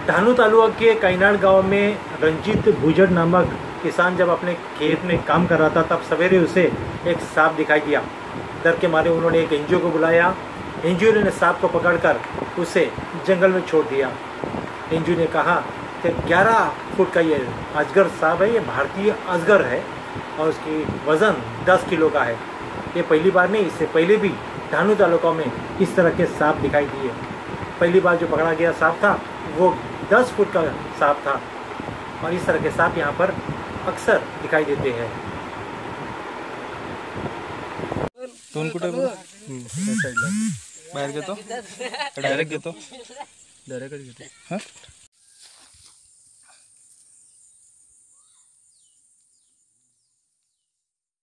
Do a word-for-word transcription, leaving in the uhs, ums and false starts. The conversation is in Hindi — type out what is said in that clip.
दहनु तालुका के कैनाड गांव में रंजीत भुजड़ नामक किसान जब अपने खेत में काम कर रहा था, तब सवेरे उसे एक सांप दिखाई दिया। डर के मारे उन्होंने एक एनजीओ को बुलाया। एनजीओ ने सांप को पकड़कर उसे जंगल में छोड़ दिया। एनजीओ ने कहा कि ग्यारह फुट का ये अजगर सांप है, ये भारतीय अजगर है और उसकी वज़न दस किलो का है। ये पहली बार नहीं, इससे पहले भी दहनु तालुका में इस तरह के सांप दिखाई दिए। पहली बार जो पकड़ा गया सांप था वो दस फुट का सांप था और इस तरह के सांप यहाँ पर अक्सर दिखाई देते हैं। दोन कुठे साईडला बाहेर घेतो डायरेक्ट घेतो डायरेक्टच घेतो हां